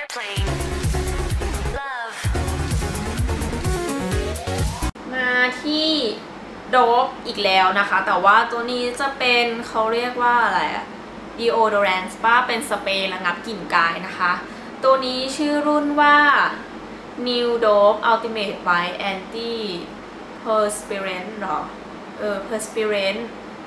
Plain Love มาที่โดปอีกแล้วนะคะแต่ว่าตัวนี้จะเป็นเขาเรียกว่าอะไรอะ deodorant ป้าเป็นสเปรย์ระงับกลิ่นกายนะคะตัวนี้ชื่อรุ่นว่า New Dope Ultimate by Anti Perspirant หรอPerspirant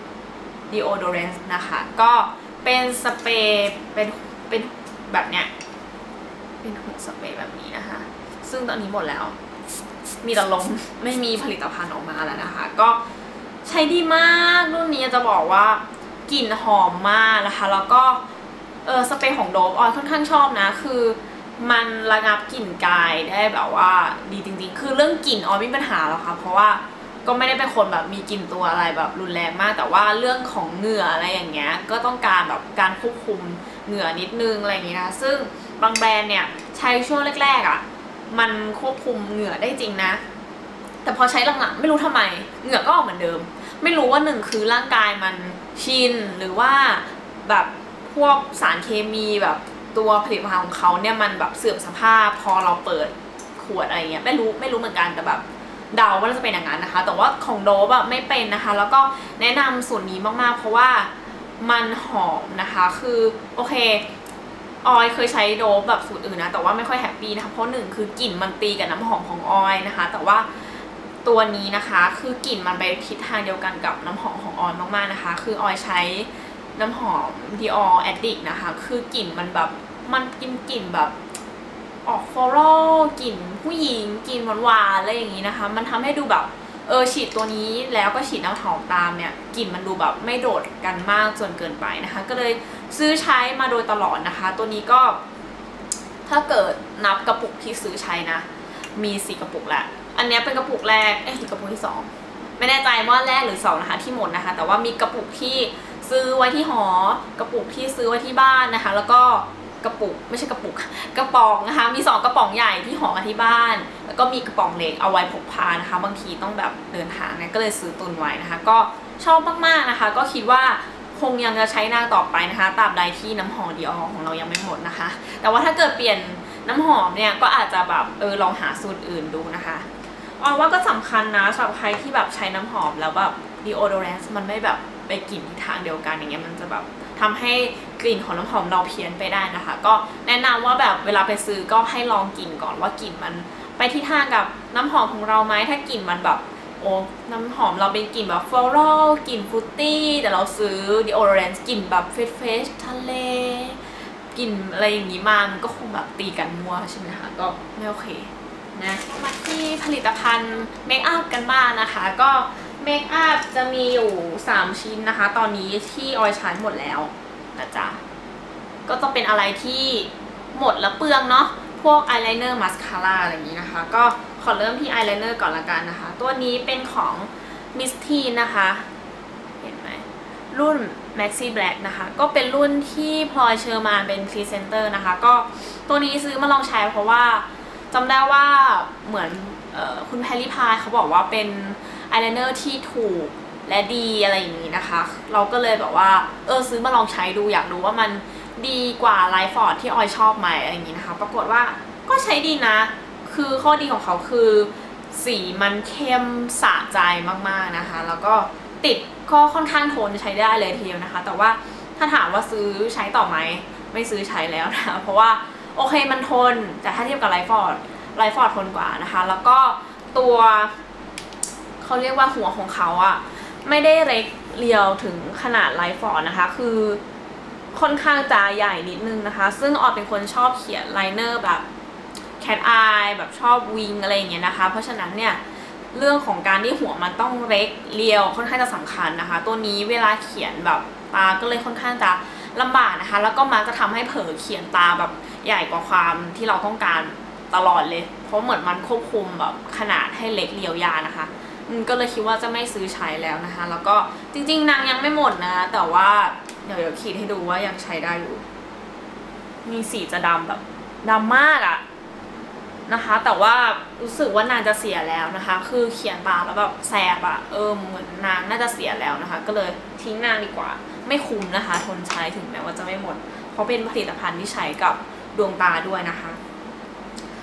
Deodorant นะคะก็เป็นสเปรย์เป็นแบบเนี้ยเป็นหัวสเปรย์แบบนี้นะคะซึ่งตอนนี้หมดแล้วมีแต่ลมไม่มีผลิตภัณฑ์ออกมาแล้วนะคะก็ใช้ดีมากรุ่นนี้จะบอกว่ากลิ่นหอมมากนะคะแล้วก็สเปรย์ของโดปออยค่อนข้างชอบนะคือมันระงับกลิ่นกายได้แบบว่าดีจริงๆคือเรื่องกลิ่นออยไม่มีปัญหาหรอกค่ะเพราะว่าก็ไม่ได้เป็นคนแบบมีกลิ่นตัวอะไรแบบรุนแรงมากแต่ว่าเรื่องของเหงื่ออะไรอย่างเงี้ยก็ต้องการแบบการควบคุมเหงื่อนิดนึงอะไรอย่างเงี้ยนะซึ่งบางแบรนด์เนี่ยใช้ช่วงแรกๆอ่ะมันควบคุมเหงื่อได้จริงนะแต่พอใช้หลังๆไม่รู้ทำไมเหงื่อก็ออกเหมือนเดิมไม่รู้ว่าหนึ่งคือร่างกายมันชินหรือว่าแบบพวกสารเคมีแบบตัวผลิตภัณฑ์ของเขาเนี่ยมันแบบเสื่อมสภาพพอเราเปิดขวดอะไรเงี้ยไม่รู้เหมือนกันแต่แบบเดาว่าจะเป็นอย่างนั้นนะคะแต่ว่าของโดปไม่เป็นนะคะแล้วก็แนะนำสูตรนี้มากๆเพราะว่ามันหอมนะคะคือโอเคออยเคยใช้โดปแบบสูตรอื่นนะแต่ว่าไม่ค่อยแฮปปี้นะคะเพราะหนึ่งคือกลิ่นมันตีกับน้ำหอมของออยนะคะแต่ว่าตัวนี้นะคะคือกลิ่นมันไปทิศทางเดียวกันกับน้ำหอมของออยมากๆนะคะคือออยใช้น้ำหอม Dior Addict นะคะคือกลิ่นมันแบบมันกลิ่นแบบออกฟลอรัลกลิ่นผู้หญิงกลิ่นหวานๆอะไรอย่างนี้นะคะมันทำให้ดูแบบฉีดตัวนี้แล้วก็ฉีดน้ำหอมตามเนี่ยกลิ่นมันดูแบบไม่โดดกันมากจนเกินไปนะคะก็เลยซื้อใช้มาโดยตลอดนะคะตัวนี้ก็ถ้าเกิดนับกระปุกที่ซื้อใช้นะมี4กระปุกแหละอันนี้เป็นกระปุกแรกกระปุกที่2ไม่แน่ใจว่าแรกหรือ2นะคะที่หมดนะคะแต่ว่ามีกระปุกที่ซื้อไว้ที่หอกระปุกที่ซื้อไว้ที่บ้านนะคะแล้วก็กระปุกไม่ใช่กระปุกกระป๋องนะคะมี2กระป๋องใหญ่ที่หอมาที่บ้านแล้วก็มีกระป๋องเล็กเอาไว้พกพานะคะบางทีต้องแบบเดินทางเนี่ยก็เลยซื้อตุนไว้นะคะก็ชอบมากๆนะคะก็คิดว่าคงยังจะใช้นางต่อไปนะคะตราบใดที่น้ำหอมDiorของเรายังไม่หมดนะคะแต่ว่าถ้าเกิดเปลี่ยนน้ำหอมเนี่ยก็อาจจะแบบลองหาสูตรอื่นดูนะคะออยว่าก็สำคัญนะสำหรับใครที่แบบใช้น้ำหอมแล้วแบบ deodorant มันไม่แบบไปกลิ่นทิศทางเดียวกันอย่างเงี้ยมันจะแบบทำให้กลิ่นของน้ำหอมเราเพี้ยนไปได้นะคะก็แนะนำว่าแบบเวลาไปซื้อก็ให้ลองกลิ่นก่อนว่ากลิ่นมันไปทิศทางกับน้ำหอมของเราไหมถ้ากลิ่นมันแบบน้ำหอมเราเป็นกลิ่นแบบฟลอรัลกลิ่นฟรุตตี้แต่เราซื้อ deodorant กลิ่นแบบเฟรชทะเลกลิ่นอะไรอย่างงี้มามันก็คงแบบตีกันมั่วใช่ไหมคะก็ไม่โอเคนะมาที่ผลิตภัณฑ์เมคอัพกันบ้างนะคะก็เมคอัพจะมีอยู่3ชิ้นนะคะตอนนี้ที่ออยใช้หมดแล้วนะจ๊ะก็ต้องเป็นอะไรที่หมดแล้วเปลืองเนาะพวกอายไลเนอร์มาสคาร่าอะไรอย่างนี้นะคะก็ขอเริ่มที่อายไลเนอร์ก่อนละกันนะคะตัวนี้เป็นของมิสทีนนะคะเห็นไหมรุ่น Maxi Black นะคะก็เป็นรุ่นที่พลอยเชอร์มานเป็นพรีเซนเตอร์นะคะก็ตัวนี้ซื้อมาลองใช้เพราะว่าจำได้ว่าเหมือนคุณแพรรี่พายเขาบอกว่าเป็นอายไลเนอร์ที่ถูกและดีอะไรอย่างนี้นะคะเราก็เลยแบบว่าซื้อมาลองใช้ดูอยากรู้ว่ามันดีกว่าไลฟ์ฟอร์ดที่ออยชอบไหมอะไรอย่างนี้นะคะปรากฏว่าก็ใช้ดีนะคือข้อดีของเขาคือสีมันเข้มสะใจมากๆนะคะแล้วก็ติดก็ค่อนข้างทนใช้ได้เลยทีเดียวนะคะแต่ว่าถ้าถามว่าซื้อใช้ต่อไหมไม่ซื้อใช้แล้วนะเพราะว่าโอเคมันทนแต่ถ้าเทียบกับไลฟ์ฟอร์ดทนกว่านะคะแล้วก็ตัวเขาเรียกว่าหัวของเขาอะไม่ได้เล็กเรียวถึงขนาดไลฟ์ฟอร์ดนะคะคือค่อนข้างจะใหญ่นิดนึงนะคะซึ่งออยเป็นคนชอบเขียนไลเนอร์แบบแคทอายแบบชอบวิงอะไรอย่างเงี้ยนะคะเพราะฉะนั้นเนี่ยเรื่องของการที่หัวมันต้องเล็กเรียวค่อนข้างจะสำคัญนะคะตัวนี้เวลาเขียนแบบตาก็เลยค่อนข้างจะลำบากนะคะแล้วก็มักจะทำให้เผลอเขียนตาแบบใหญ่กว่าความที่เราต้องการตลอดเลยเพราะเหมือนมันควบคุมแบบขนาดให้เล็กเรียวยานะคะก็เลยคิดว่าจะไม่ซื้อใช้แล้วนะคะแล้วก็จริงๆนางยังไม่หมดนะแต่ว่าเดี๋ยวขีดให้ดูว่ายังใช้ได้อยู่มีสีจะดำแบบดำมากอะนะคะแต่ว่ารู้สึกว่านางจะเสียแล้วนะคะคือเขียนตาแล้วแบบแสบอะเหมือนนางน่าจะเสียแล้วนะคะก็เลยทิ้งนางดีกว่าไม่คุ้มนะคะทนใช้ถึงแม้ว่าจะไม่หมดเพราะเป็นผลิตภัณฑ์ที่ใช้กับดวงตาด้วยนะคะ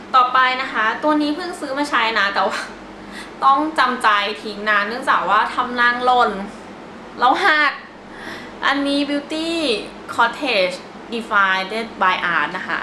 ต่อไปนะคะตัวนี้เพิ่งซื้อมาใช้นะแต่ว่าต้องจำใจทิ้งนานเนื่องจากว่าทำนางหล่นแล้วหักอันนี้ Beauty Cottage Defined by Art นะคะ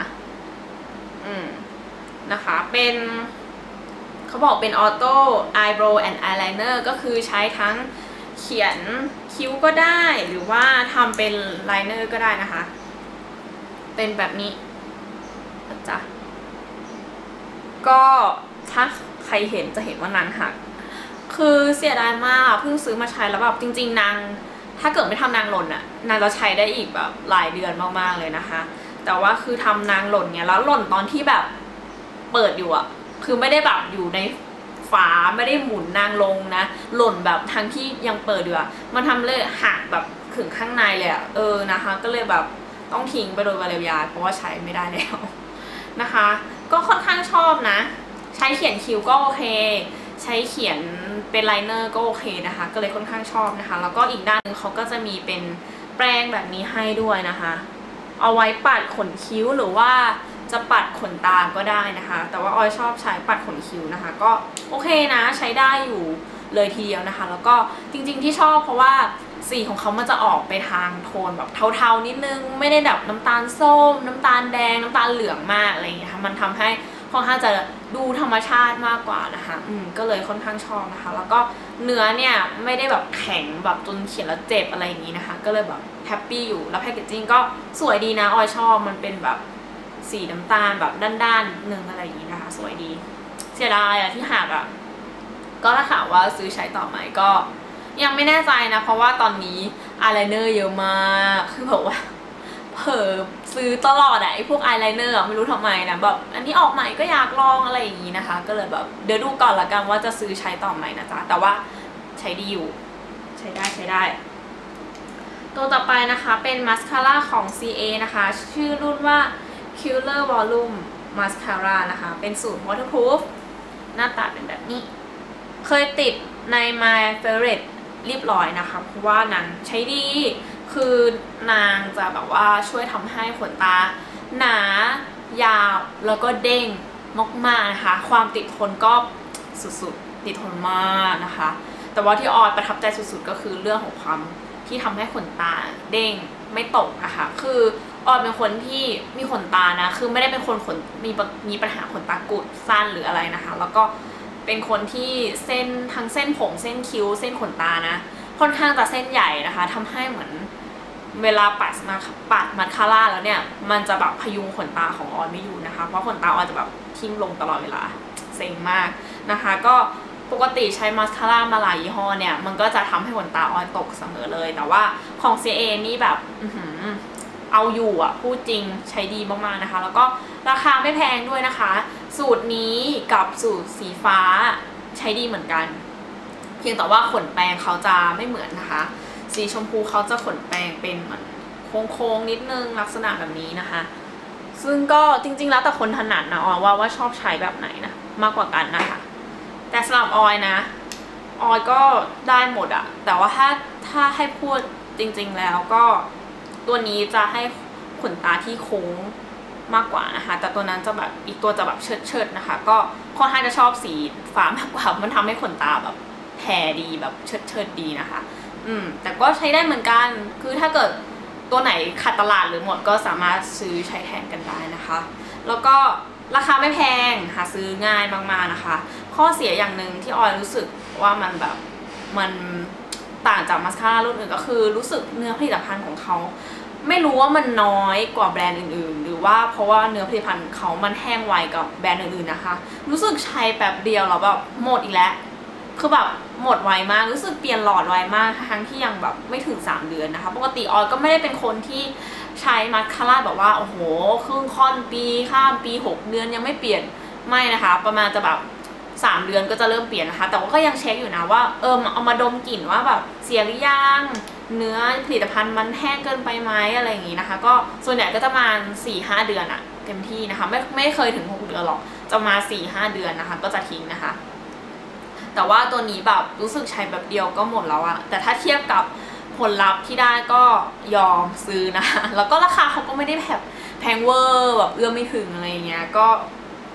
นะคะเป็นเขาบอกเป็น Auto Eyebrow and Eyeliner ก็คือใช้ทั้งเขียนคิ้วก็ได้หรือว่าทำเป็นไลเนอร์ก็ได้นะคะเป็นแบบนี้จ้ะก็ถ้าใครเห็นจะเห็นว่านางหักคือเสียดายมากเพิ่งซื้อมาใช้แล้วแบบจริงๆนางถ้าเกิดไม่ทำนางหล่นอ่ะนางจะใช้ได้อีกแบบหลายเดือนมากๆเลยนะคะแต่ว่าคือทำนางหล่นเนี่ยแล้วหล่นตอนที่แบบเปิดอยู่อ่ะคือไม่ได้แบบอยู่ในฝาไม่ได้หมุนนางลงนะหล่นแบบทั้งที่ยังเปิดอยู่อ่ะมันทำเลยหักแบบถึงข้างในเลยอ่ะนะคะก็เลยแบบต้องทิ้งไปโดยปริยายเพราะว่าใช้ไม่ได้แล้วนะคะก็ค่อนข้างชอบนะใช้เขียนคิ้วก็โอเคใช้เขียนเป็นไลเนอร์ก็โอเคนะคะก็เลยค่อนข้างชอบนะคะแล้วก็อีกด้านนึงเขาก็จะมีเป็นแปรงแบบนี้ให้ด้วยนะคะเอาไว้ปัดขนคิ้วหรือว่าจะปัดขนตาก็ได้นะคะแต่ว่าออยชอบใช้ปัดขนคิ้วนะคะก็โอเคนะใช้ได้อยู่เลยทีเดียวนะคะแล้วก็จริงๆที่ชอบเพราะว่าสีของเขามันจะออกไปทางโทนแบบเทาๆนิดนึงไม่ได้แบบน้ำตาลส้มน้ำตาลแดงน้ำตาลเหลืองมากอะไรอย่างเงี้ยมันทำให้ค่อนข้างจะดูธรรมชาติมากกว่านะคะก็เลยค่อนข้างชอบนะคะแล้วก็เนื้อเนี่ยไม่ได้แบบแข็งแบบจนเขียนแล้วเจ็บอะไรอย่างงี้นะคะก็เลยแบบแฮปปี้อยู่แล้วแพคเกจจิ้งก็สวยดีนะออยชอบมันเป็นแบบสีน้ำตาลแบบด้านๆนึงอะไรอย่างงี้นะคะสวยดีเสียดายอะที่หักอะก็ถ้าถามว่าซื้อใช้ต่อไหมก็ยังไม่แน่ใจนะเพราะว่าตอนนี้อายไลเนอร์เยอะมากคือแบบว่าเผลอซื้อตลอดอะไอพวกอายไลเนอร์ไม่รู้ทำไมนะแบบอันนี้ออกใหม่ก็อยากลองอะไรอย่างนี้นะคะก็เลยแบบเดี๋ยวดูก่อนละกันว่าจะซื้อใช้ต่อไหมนะจ๊ะแต่ว่าใช้ดีอยู่ใช้ได้ตัวต่อไปนะคะเป็นมาสคาร่าของ CA นะคะชื่อรุ่นว่า Killer Volume Mascara นะคะเป็นสูตร waterproof หน้าตาเป็นแบบนี้เคยติดใน My Favorite เรียบร้อยนะคะเพราะว่านางใช้ดีคือนางจะแบบว่าช่วยทำให้ขนตาหนายาวแล้วก็เด้งมากๆนะคะความติดทนก็สุดๆติดทนมากนะคะแต่ว่าที่ออยประทับใจสุดๆก็คือเรื่องของความที่ทำให้ขนตาเด้งไม่ตกนะคะคือออยเป็นคนที่มีขนตานะคือไม่ได้เป็นคนมีปัญหาขนตากุดสั้นหรืออะไรนะคะแล้วก็เป็นคนที่เส้นทั้งเส้นผมเส้นคิ้วเส้นขนตานะค่อนข้างจะเส้นใหญ่นะคะทำให้เหมือนเวลาปัดมัสคาร่าแล้วเนี่ยมันจะแบบพยุงขนตาของออยไม่อยู่นะคะเพราะขนตาออยจะแบบทิ่มลงตลอดเวลาเซ็งมากนะคะก็ปกติใช้มัสคาร่ามาหลายยี่ห้อเนี่ยมันก็จะทำให้ขนตาออยตกเสมอเลยแต่ว่าของ CA นี่แบบเอาอยู่อ่ะพูดจริงใช้ดีมากๆนะคะแล้วก็ราคาไม่แพงด้วยนะคะสูตรนี้กับสูตรสีฟ้าใช้ดีเหมือนกันเพียงแต่ว่าขนแปรงเขาจะไม่เหมือนนะคะสีชมพูเขาจะขนแปรงเป็นเหมือนโค้งๆนิดนึงลักษณะแบบนี้นะคะซึ่งก็จริงๆแล้วแต่คนถนัดนะออยว่าชอบใช้แบบไหนนะมากกว่ากันนะคะแต่สำหรับออยนะออยก็ได้หมดอะแต่ว่าถ้าให้พูดจริงๆแล้วก็ตัวนี้จะให้ขนตาที่โค้งมากกว่านะคะแต่ตัวนั้นจะแบบอีกตัวจะแบบเชิดนะคะก็ค่อนข้างจะชอบสีฟ้ามากกว่ามันทำให้ขนตาแบบแผ่ดีแบบเชิดดีนะคะแต่ก็ใช้ได้เหมือนกันคือถ้าเกิดตัวไหนขาดตลาดหรือหมดก็สามารถซื้อใช้แทนกันได้นะคะแล้วก็ราคาไม่แพงหาซื้อง่ายมากๆนะคะข้อเสียอย่างหนึ่งที่ออยรู้สึกว่ามันแบบมันต่างจากมาสคาร่ารุ่นอื่นก็คือรู้สึกเนื้อผลิตภัณฑ์ของเขาไม่รู้ว่ามันน้อยกว่าแบรนด์อื่นๆหรือว่าเพราะว่าเนื้อผลิตภัณฑ์เขามันแห้งไวกับแบรนด์อื่นๆนะคะรู้สึกใช้แบบเดียวแล้วแบบหมดอีกแล้วคือแบบหมดไวมากรู้สึกเปลี่ยนหลอดไวมากทั้งที่ยังแบบไม่ถึง3 เดือนนะคะปกติออยก็ไม่ได้เป็นคนที่ใช้มาสคาร่าแบบว่าโอ้โหครึ่งค่อนปีข้ามปี6 เดือนยังไม่เปลี่ยนไม่นะคะประมาณจะแบบ3 เดือนก็จะเริ่มเปลี่ยนนะคะแต่ว่าก็ยังเช็คอยู่นะว่าเอามาดมกลิ่นว่าแบบเสียหรือยังเนื้อผลิตภัณฑ์มันแห้งเกินไปไหมอะไรอย่างงี้นะคะก็ส่วนใหญ่ก็จะมา 4-5 เดือนอะเต็มที่นะคะไม่เคยถึง6 เดือนหรอกจะมา 4-5 เดือนนะคะก็จะทิ้งนะคะแต่ว่าตัวนี้แบบรู้สึกใช้แบบเดียวก็หมดแล้วอะแต่ถ้าเทียบกับผลลัพธ์ที่ได้ก็ยอมซื้อนะคะแล้วก็ราคาเขาก็ไม่ได้แบบแพงเวอร์แบบเอื้อมไม่ถึงอะไรเงี้ยก็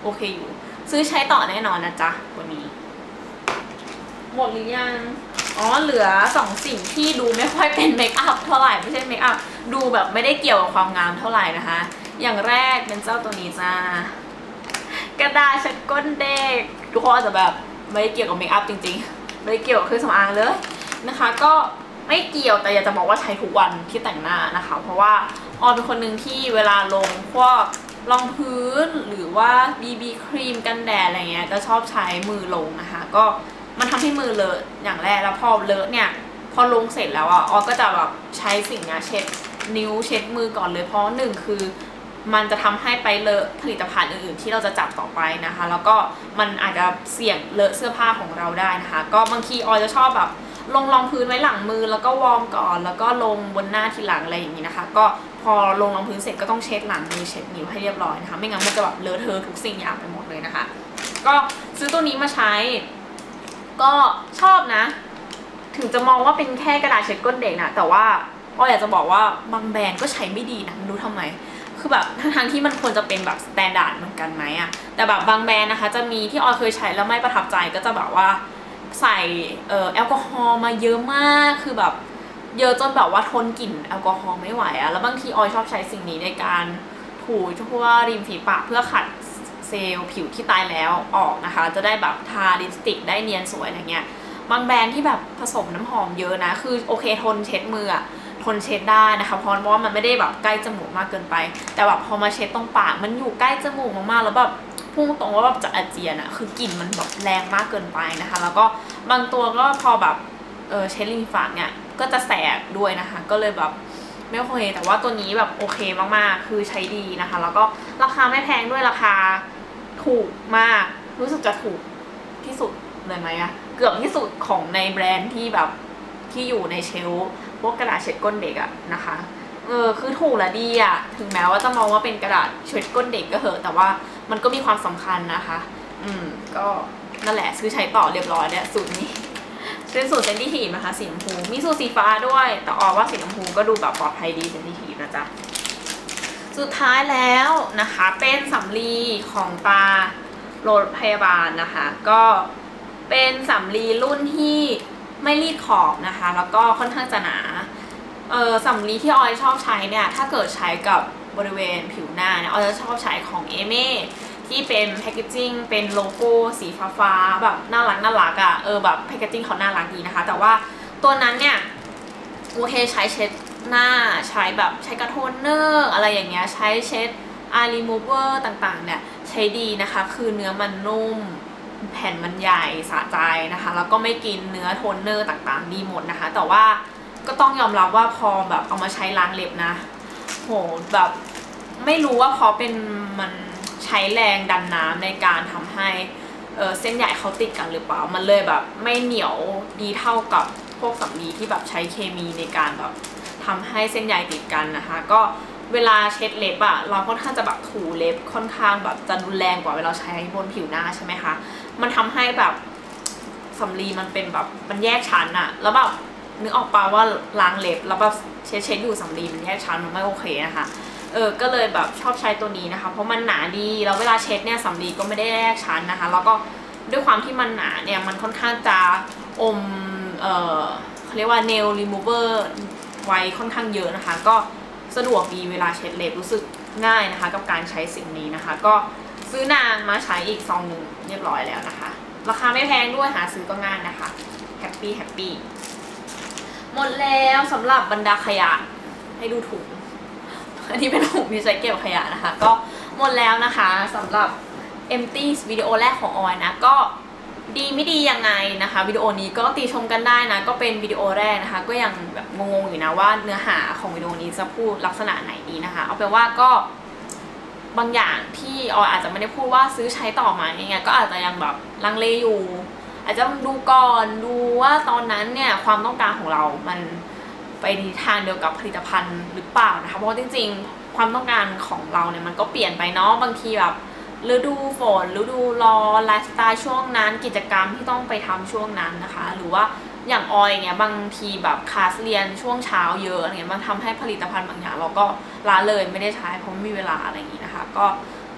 โอเคอยู่ซื้อใช้ต่อแน่นอนนะจ๊ะวันนี้หมดหรือยังอ๋อเหลือ2สิ่งที่ดูไม่ค่อยเป็นเมคอัพเท่าไหร่ไม่ใช่เมคอัพดูแบบไม่ได้เกี่ยวกับความงามเท่าไหร่นะคะอย่างแรกเป็นเจ้าตัวนี้จ้ากระดาษเช็ดก้นเด็กทุกคนอาจจะแบบไม่ได้เกี่ยวกับเมคอัพจริงๆไม่ได้เกี่ยวกับเครื่องสำอางเลยนะคะก็ไม่เกี่ยวแต่อยากจะบอกว่าใช้ทุกวันที่แต่งหน้านะคะเพราะว่าออนเป็นคนหนึ่งที่เวลาลงพวกรองพื้นหรือว่า BB ครีมกันแดดอะไรเงี้ยก็ชอบใช้มือลงนะคะก็มันทำให้มือเลอะอย่างแรกแล้วพอเลอะเนี่ยพอลงเสร็จแล้วออนก็จะแบบใช้สิ่งนี้เช็ดนิ้วเช็ดมือก่อนเลยเพราะหนึ่งคือมันจะทำให้ไปเลอะผลิตภัณฑ์อื่นๆที่เราจะจับต่อไปนะคะแล้วก็มันอาจจะเสี่ยงเลอะเสื้อผ้าของเราได้นะคะก็บางทีออยจะชอบแบบลงรองพื้นไว้หลังมือแล้วก็วอร์มก่อนแล้วก็ลงบนหน้าทีหลังอะไรอย่างนี้นะคะก็พอลงรองพื้นเสร็จก็ต้องเช็ดหลังมือเช็ดนิ้วให้เรียบร้อยนะคะไม่งั้นมันจะแบบเลอะเทอะทุกสิ่งอย่างไปหมดเลยนะคะก็ซื้อตัวนี้มาใช้ก็ชอบนะถึงจะมองว่าเป็นแค่กระดาษเช็ดก้นเด็กนะแต่ว่าออยอยากจะบอกว่าบางแบรนด์ก็ใช้ไม่ดีนะไม่รู้ทำไมคือแบบทั้งที่มันควรจะเป็นแบบสแตนดาร์ดเหมือนกันไหมอะแต่แบบบางแบรนด์นะคะจะมีที่ออยเคยใช้แล้วไม่ประทับใจก็จะแบบว่าใส่แอลกอฮอล์มาเยอะมากคือแบบเยอะจนแบบว่าทนกลิ่นแอลกอฮอล์ไม่ไหวอะแล้วบางทีออยชอบใช้สิ่งนี้ในการถูทั่วริมฝีปากเพื่อขัดเซลล์ผิวที่ตายแล้วออกนะคะจะได้แบบทาลิปสติกได้เนียนสวยอะไรเงี้ยบางแบรนด์ที่แบบผสมน้ำหอมเยอะนะคือโอเคทนเช็ดมือทนเช็ดได้นะคะเพราะว่ามันไม่ได้แบบใกล้จมูกมากเกินไปแต่แบบพอมาเช็ดตรงปากมันอยู่ใกล้จมูกมากๆแล้วแบบพุ่งตรงว่าแบบจะอาเจียนอะคือกลิ่นมันแบบแรงมากเกินไปนะคะแล้วก็บางตัวก็พอแบบเช็ดริมฝีเนี่ยก็จะแสบด้วยนะคะก็เลยแบบไม่โอเคแต่ว่าตัวนี้แบบโอเคมากๆคือใช้ดีนะคะแล้วก็ราคาไม่แพงด้วยราคาถูกมากรู้สึกจะถูกที่สุดเลยไหมอะเกือบที่สุดของในแบรนด์ที่แบบที่อยู่ในเชลฟ์พวกกระดาษเช็ดก้นเด็กอะนะคะคือถูกและดีอะถึงแม้ว่าจะมองว่าเป็นกระดาษเช็ดก้นเด็กก็เหอะแต่ว่ามันก็มีความสำคัญนะคะก็นั่นแหละซื้อใช้ต่อเรียบร้อยเนี่ยสูตรนี้เป็นสูตรเซนซิทีฟนะคะสีชมพูมีสูตรสีฟ้าด้วยแต่ออกว่าสีชมพูก็ดูแบบปลอดภัยดีเซนซิทีฟนะจ๊ะสุดท้ายแล้วนะคะเป็นสำลีของตาโรงพยาบาลนะคะก็เป็นสำลีรุ่นที่ไม่รีดขอบนะคะแล้วก็ค่อนข้างจะหนาสำลีที่ออยชอบใช้เนี่ยถ้าเกิดใช้กับบริเวณผิวหน้าเนี่ยออยจะชอบใช้ของเอเม่ที่เป็นแพคเกจจิ้งเป็นโลโก้สีฟ้าๆแบบน่ารักอะแบบแพคเกจจิ้งเขาน่ารักดีนะคะแต่ว่าตัวนั้นเนี่ยโอเคใช้เช็ดหน้าใช้แบบใช้กระโทนเนอร์อะไรอย่างเงี้ยใช้เช็ดอารีมูเวอร์ต่างๆเนี่ยใช้ดีนะคะคือเนื้อมันนุ่มแผ่นมันใหญ่สะใจนะคะแล้วก็ไม่กินเนื้อโทนเนอร์ต่างๆดีหมดนะคะแต่ว่าก็ต้องยอมรับว่าพอแบบเอามาใช้ล้างเล็บนะโหแบบไม่รู้ว่าเพราะเป็นมันใช้แรงดันน้ำในการทำให้เส้นใยเขาติดกันหรือเปล่ามันเลยแบบไม่เหนียวดีเท่ากับพวกสำลีที่แบบใช้เคมีในการแบบทำให้เส้นใยติดกันนะคะก็เวลาเช็ดเล็บอะเราค่อนข้างจะแบบถูเล็บค่อนข้างแบบจะรุนแรงกว่าเวลาใช้บนผิวหน้าใช่ไหมคะมันทำให้แบบสำลีมันเป็นแบบมันแยกชั้นอะแล้วแบบนึกออกป่าว่าล้างเล็บแล้วแบบเช็ดอยู่สำลีมันแยกชั้นมันไม่โอเคนะคะก็เลยแบบชอบใช้ตัวนี้นะคะเพราะมันหนาดีแล้วเวลาเช็ดเนี่ยสำลีก็ไม่ได้แยกชั้นนะคะแล้วก็ด้วยความที่มันหนาเนี่ยมันค่อนข้างจะอมเขาเรียกว่า nail remover ไว้ค่อนข้างเยอะนะคะก็สะดวกดีเวลาเช็ดเล็บรู้สึกง่ายนะคะกับการใช้สิ่งนี้นะคะก็ซื้อนางมาใช้อีกซองหนึ่งเรียบร้อยแล้วนะคะราคาไม่แพงด้วยหาซื้อก็ง่ายนะคะแฮปปี้หมดแล้วสำหรับบรรดาขยะให้ดูถุงอันนี้เป็นถุงที่ใช้เก็บขยะนะคะก็หมดแล้วนะคะสำหรับ empty วิดีโอแรกของออยนะก็ดีไม่ดียังไงนะคะวิดีโอนี้ก็ติชมกันได้นะก็เป็นวิดีโอแรกนะคะก็ยังแบบงงๆอยู่นะว่าเนื้อหาของวิดีโอนี้จะพูดลักษณะไหนดีนะคะเอาเป็นว่าก็บางอย่างที่ออยอาจจะไม่ได้พูดว่าซื้อใช้ต่อไหมอย่างเงี้ยก็อาจจะยังแบบลังเลอยู่อาจจะดูก่อนดูว่าตอนนั้นเนี่ยความต้องการของเรามันไปในทางเดียวกับผลิตภัณฑ์หรือเปล่านะคะเพราะจริงๆความต้องการของเราเนี่ยมันก็เปลี่ยนไปเนาะบางทีแบบฤดูฝนฤดูร้อนไลฟ์สไตล์ช่วงนั้นกิจกรรมที่ต้องไปทำช่วงนั้นนะคะหรือว่าอย่างออยเงี้ยบางทีแบบคลาสเรียนช่วงเช้าเยอะอะไรเงี้ยมันทำให้ผลิตภัณฑ์บางอย่างเราก็ละเลยไม่ได้ใช้เพราะไม่มีเวลาอะไรอย่างงี้นะคะก็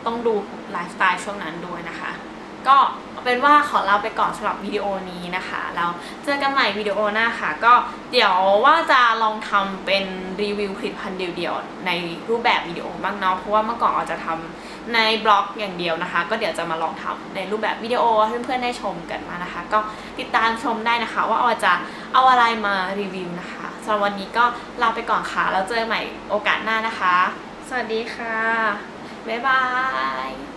ต้องดูไลฟ์สไตล์ช่วงนั้นด้วยนะคะก็เป็นว่าขอลาไปก่อนสำหรับวิดีโอนี้นะคะแล้วเจอกันใหม่วิดีโอหน้าค่ะก็เดี๋ยวว่าจะลองทำเป็นรีวิวผลิตภัณฑ์เดียวๆในรูปแบบวิดีโอบ้างเนาะเพราะว่าเมื่อก่อนอาจจะทำในบล็อกอย่างเดียวนะคะก็เดี๋ยวจะมาลองทำในรูปแบบวิดีโอให้เพื่อนๆได้ชมกันมานะคะก็ติดตามชมได้นะคะว่าจะเอาอะไรมารีวิวนะคะสำหรับวันนี้ก็ลาไปก่อนค่ะแล้วเจอกันใหม่โอกาสหน้านะคะสวัสดีค่ะบ๊ายบาย